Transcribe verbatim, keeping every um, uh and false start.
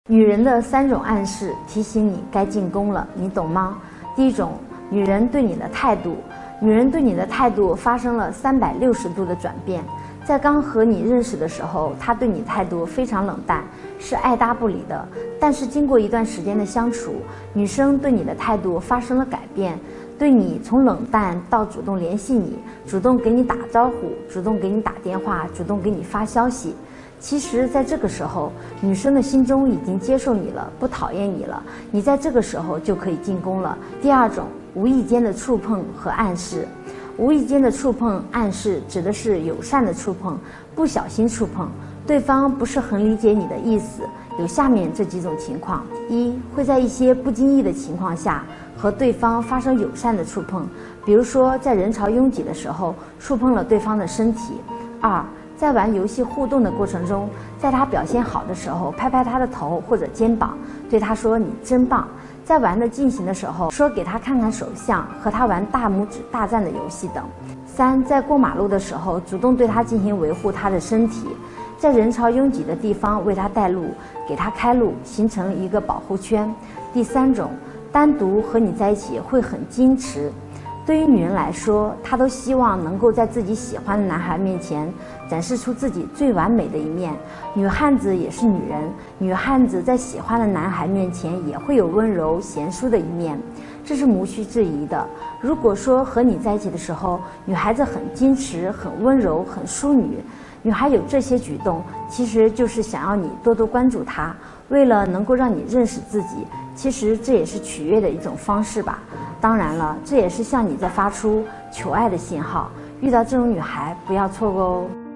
女人的三种暗示提醒你该进攻了，你懂吗？第一种，女人对你的态度，女人对你的态度发生了三百六十度的转变。在刚和你认识的时候，她对你态度非常冷淡，是爱搭不理的。但是经过一段时间的相处，女生对你的态度发生了改变，对你从冷淡到主动联系你，主动给你打招呼，主动给你打电话，主动给你发消息。其实在这个时候，女生的心中已经接受你了，不讨厌你了，你在这个时候就可以进攻了。第二种，无意间的触碰和暗示。无意间的触碰暗示指的是友善的触碰，不小心触碰，对方不是很理解你的意思，有下面这几种情况：一，会在一些不经意的情况下和对方发生友善的触碰，比如说在人潮拥挤的时候触碰了对方的身体；二，在玩游戏互动的过程中，在他表现好的时候拍拍他的头或者肩膀，对他说你真棒；在玩的进行的时候说给他看看手相，和他玩大拇指大战的游戏等。三，在过马路的时候主动对他进行维护他的身体，在人潮拥挤的地方为他带路，给他开路，形成一个保护圈。第三种，单独和你在一起会很矜持。对于女人来说，她都希望能够在自己喜欢的男孩面前展示出自己最完美的一面。女汉子也是女人，女汉子在喜欢的男孩面前也会有温柔贤淑的一面，这是无需质疑的。如果说和你在一起的时候，女孩子很矜持、很温柔、很淑女，女孩有这些举动，其实就是想要你多多关注她，为了能够让你认识自己，其实这也是取悦的一种方式吧。当然了，这也是向你在发出求爱的信号。遇到这种女孩，不要错过哦。